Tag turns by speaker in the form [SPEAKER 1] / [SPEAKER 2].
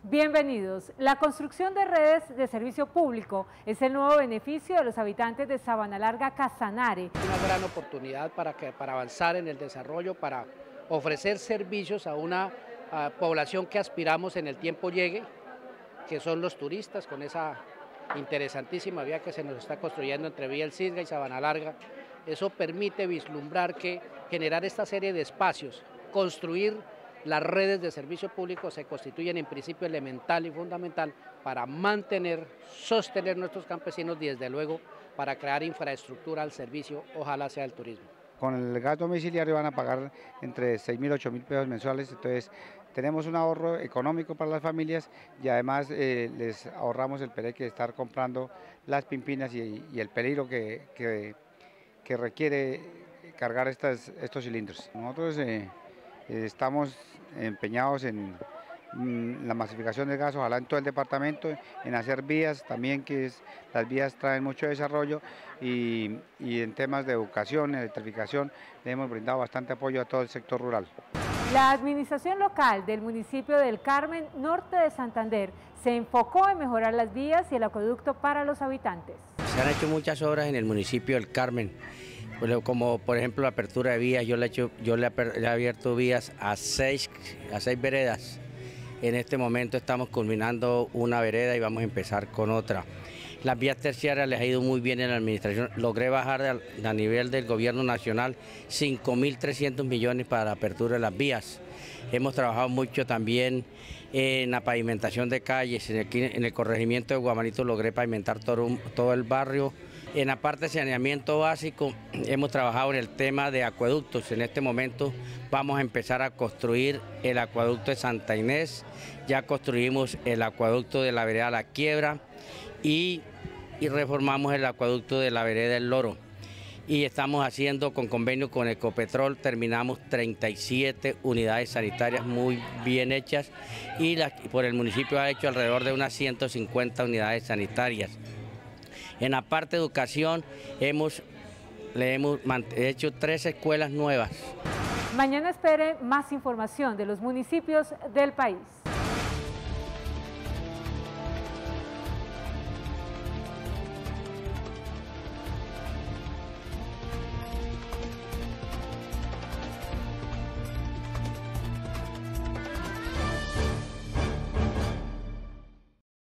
[SPEAKER 1] Bienvenidos. La construcción de redes de servicio público es el nuevo beneficio de los habitantes de Sabanalarga, Casanare.
[SPEAKER 2] Una gran oportunidad para avanzar en el desarrollo, para ofrecer servicios a una población que aspiramos en el tiempo llegue, que son los turistas, con esa interesantísima vía que se nos está construyendo entre Villa El Cisga y Sabanalarga. Eso permite vislumbrar que generar esta serie de espacios, construir las redes de servicio público se constituyen en principio elemental y fundamental para mantener, sostener nuestros campesinos y desde luego para crear infraestructura al servicio, ojalá sea el turismo.
[SPEAKER 3] Con el gas domiciliario van a pagar entre 6.000 y 8.000 pesos mensuales, entonces tenemos un ahorro económico para las familias y además les ahorramos el peligro de estar comprando las pimpinas y el peligro que requiere cargar estos cilindros. Nosotros estamos empeñados en la masificación del gas, ojalá en todo el departamento, en hacer vías también, las vías traen mucho desarrollo y en temas de educación, electrificación, le hemos brindado bastante apoyo a todo el sector rural.
[SPEAKER 1] La administración local del municipio del Carmen, norte de Santander, se enfocó en mejorar las vías y el acueducto para los habitantes.
[SPEAKER 4] Se han hecho muchas obras en el municipio del Carmen, como por ejemplo la apertura de vías. Yo le he abierto vías a seis veredas. En este momento estamos culminando una vereda y vamos a empezar con otra. Las vías terciarias les ha ido muy bien en la administración. Logré bajar a nivel del gobierno nacional 5.300 millones para la apertura de las vías. Hemos trabajado mucho también en la pavimentación de calles. En el corregimiento de Guamanito logré pavimentar todo el barrio. En la parte de saneamiento básico hemos trabajado en el tema de acueductos. En este momento vamos a empezar a construir el acueducto de Santa Inés, ya construimos el acueducto de la vereda La Quiebra y reformamos el acueducto de la vereda El Loro. Y estamos haciendo con convenio con Ecopetrol, terminamos 37 unidades sanitarias muy bien hechas y por el municipio ha hecho alrededor de unas 150 unidades sanitarias. En la parte de educación le hemos hecho 3 escuelas nuevas.
[SPEAKER 1] Mañana espere más información de los municipios del país.